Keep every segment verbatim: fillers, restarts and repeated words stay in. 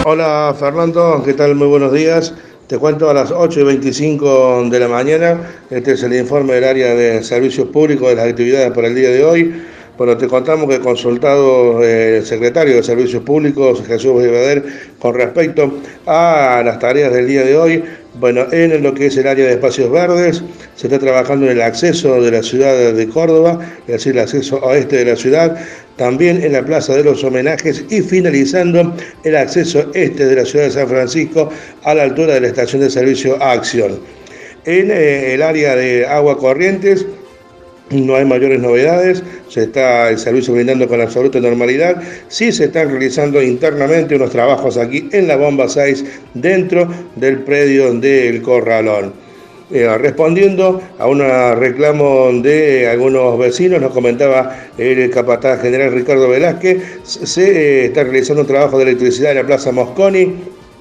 Hola Fernando, ¿qué tal? Muy buenos días. Te cuento a las ocho y veinticinco de la mañana. Este es el informe del área de servicios públicos de las actividades para el día de hoy. Bueno, te contamos que consultado eh, el secretario de Servicios Públicos, Jesús Beibader, con respecto a las tareas del día de hoy. Bueno, en lo que es el área de espacios verdes, se está trabajando en el acceso de la ciudad de Córdoba, es decir, el acceso oeste de la ciudad, también en la Plaza de los Homenajes y finalizando el acceso este de la ciudad de San Francisco a la altura de la estación de servicio Acción. En eh, el área de Agua Corrientes, no hay mayores novedades, se está el servicio brindando con absoluta normalidad. Sí se están realizando internamente unos trabajos aquí en la bomba seis dentro del predio del Corralón. Eh, respondiendo a un reclamo de algunos vecinos, nos comentaba el capataz general Ricardo Velázquez, se eh, está realizando un trabajo de electricidad en la Plaza Mosconi,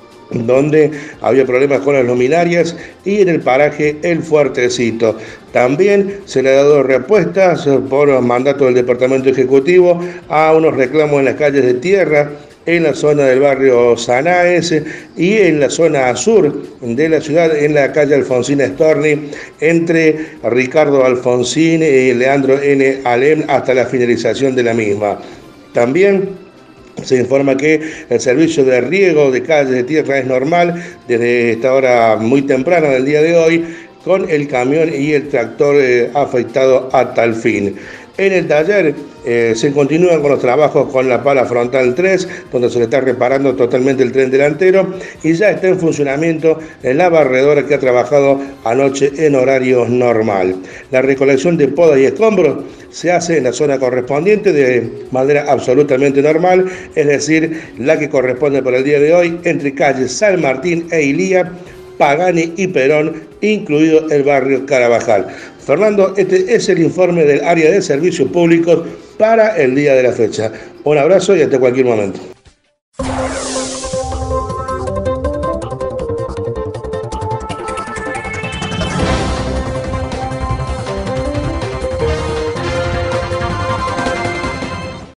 donde había problemas con las luminarias, y en el paraje El Fuertecito. También se le ha dado respuestas por mandato del Departamento Ejecutivo a unos reclamos en las calles de tierra, en la zona del barrio Sanaes y en la zona sur de la ciudad, en la calle Alfonsín Storni, entre Ricardo Alfonsín y Leandro N. Alem, hasta la finalización de la misma. También se informa que el servicio de riego de calles de tierra es normal desde esta hora muy temprana del día de hoy, con el camión y el tractor eh, afectado a tal fin. En el taller eh, se continúan con los trabajos con la pala frontal tres, donde se le está reparando totalmente el tren delantero, y ya está en funcionamiento la barredora que ha trabajado anoche en horario normal. La recolección de podas y escombros se hace en la zona correspondiente de manera absolutamente normal, es decir, la que corresponde para el día de hoy entre calles San Martín e Ilía, Pagani y Perón, incluido el barrio Carabajal. Fernando, este es el informe del área de servicios públicos para el día de la fecha. Un abrazo y hasta cualquier momento.